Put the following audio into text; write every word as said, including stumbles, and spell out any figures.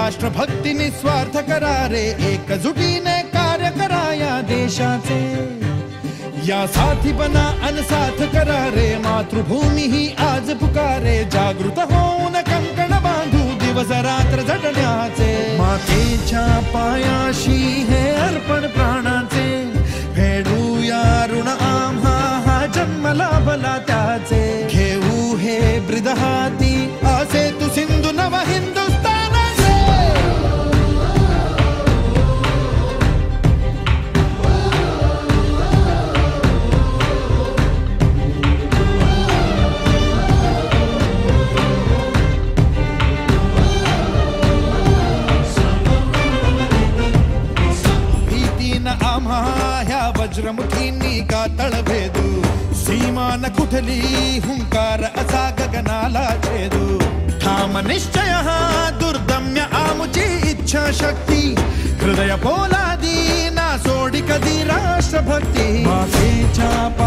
राष्ट्रभक्ती निस्वार्थ करारे, एकजुटीने कार्य करा या देशाचे. या साथी बना अनसाथ करारे, मातृभूमी ही आज पुकारे. जागृत होऊन कंकण बांधू दिवस रात्र झटण्याचे. मातेच्या पायाशी हे अर्पण प्राणाचे, फेडूया ऋण आम्हा हा जन्म लाभला त्याचे. घेऊ हे ब्रिद हाती असे तू सिंधू नव हिंदुस्थानाचे. आम्हा ह्या वज्रमुठींनी का तळभेदू. सीमा न कुठली हुंकार असा गगनाला छेदू. ठाम निश्चय हा दुर्दम्य आमुची इच्छा शक्ती. हृदय पोलादी ना सोडी कधी राष्ट्रभक्ती. मातेच्या